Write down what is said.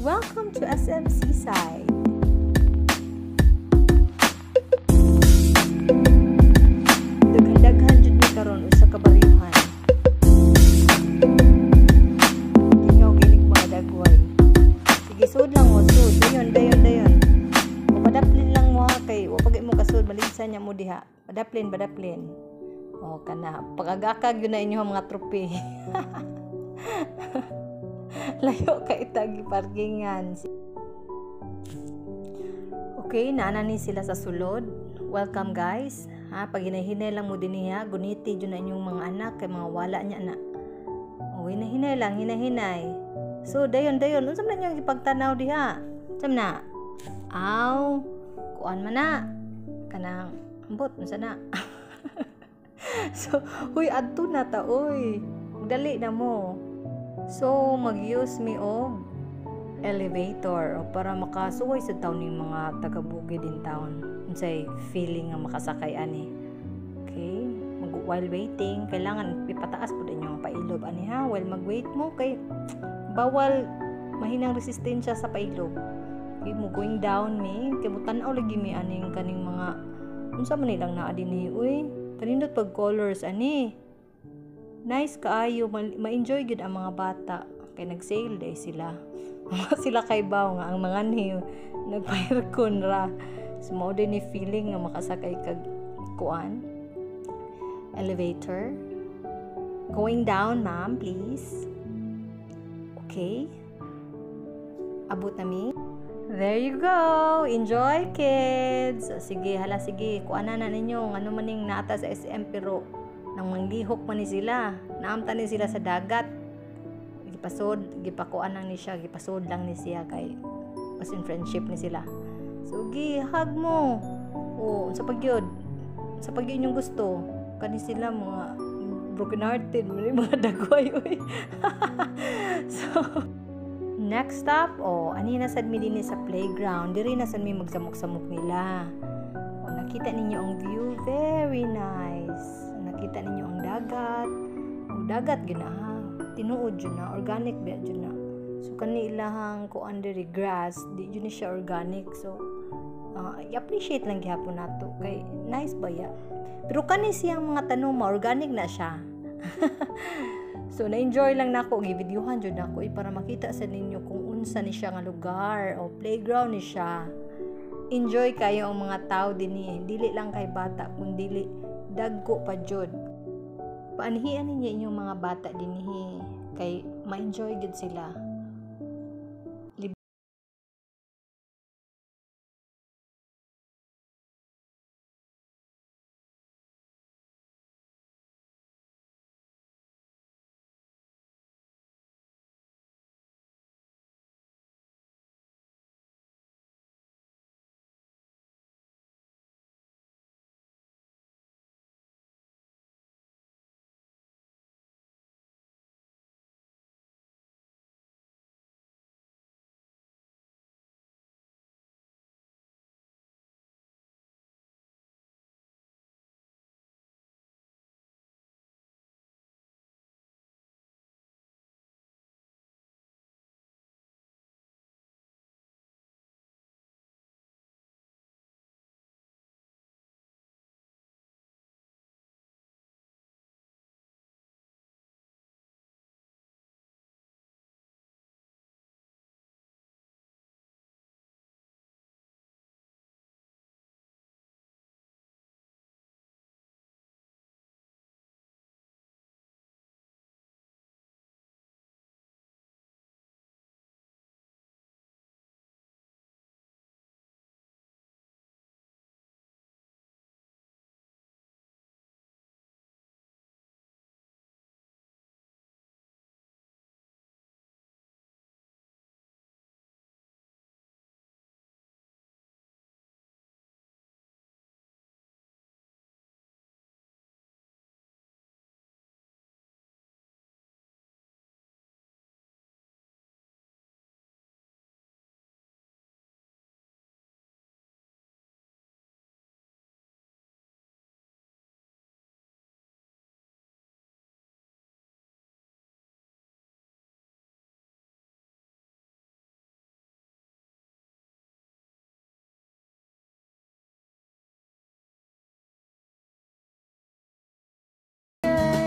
Welcome to SM Seaside. Daghan-daghan jud mi karon usa ka baryohan. Gingaw ginig mga dagway. Sige sud lang mo sud. Dayon. O padaplin lang mo ha kay wa pagay mo kasud malinsan nya mo diha. Padaplin. O kana pagagakag yun na inyo mga trope. Layo ka itagi parkingan. Okay, naana ni sila sa sulod. Welcome guys. Ha, pag hinahinay lang mo din niya, guniti dyan na inyong mga anak kay mga wala niya na. O, hinahinay lang. So, dayon. Unsam na niyo ipagtanaw diha? Unsam na? Aw, kuan man na. Kanang ambot unsa na. So, huy adto na ta oy. Dali na mo. So, mag-use mi og elevator para makasuway sa taon ng mga taga-bukid din taon. Unsay feeling nga makasakay ani. Okay? While waiting, kailangan ipataas pud inyo ang pailob ani ha. While mag-wait mo kay bawal mahinang resistensya sa pailob. Okay, mo going down mi, kay mutan-aw lagi mi aning kaning mga unsa man nilang naa dinhi uy. Kanindot pag colors ani. Nice kaayo, ma-enjoy gud ang mga bata kay nag-sale day sila. Sila kay baw nga ang mga ni nagpa-aircon ra. So mo din ni feeling nga makasakay kag kuan elevator. Going down, ma'am, please. Okay. Abot na mi. There you go. Enjoy, kids. Sige, kuanan na ninyo ano maning naata sa SM pero nang manglihok man ni sila. Naamtan ni sila sa dagat. Gipakuan lang ni siya, gipasod lang ni siya kay pas in friendship ni sila. So, hug mo. O, sa pagyod yung gusto. Kani sila mga broken hearted, mga dagway. So, next stop, ani nasad mi din sa playground. Diri nasad mi magsamok-samok nila. O, nakita ninyo ang view, very nice. Nakita ninyo ang dagat. O, dagat gina ha. Tinuod yun na, organic ba yun na. So, kanilahang kuan diri grass, di yun siya organic. So, i-appreciate lang gihapon nato kay nice ba ya. Pero kani siyang mga tanong organic na siya. So, na-enjoy lang nako, gi-videohan jud nako para makita sa ninyo kung unsa ni siya nga lugar o playground ni siya. Enjoy kayo ang mga tao dinhi, dili lang kay bata kundi dagko pa jud. Paanhian ninyo inyong mga bata dinhi kay ma-enjoy gud sila.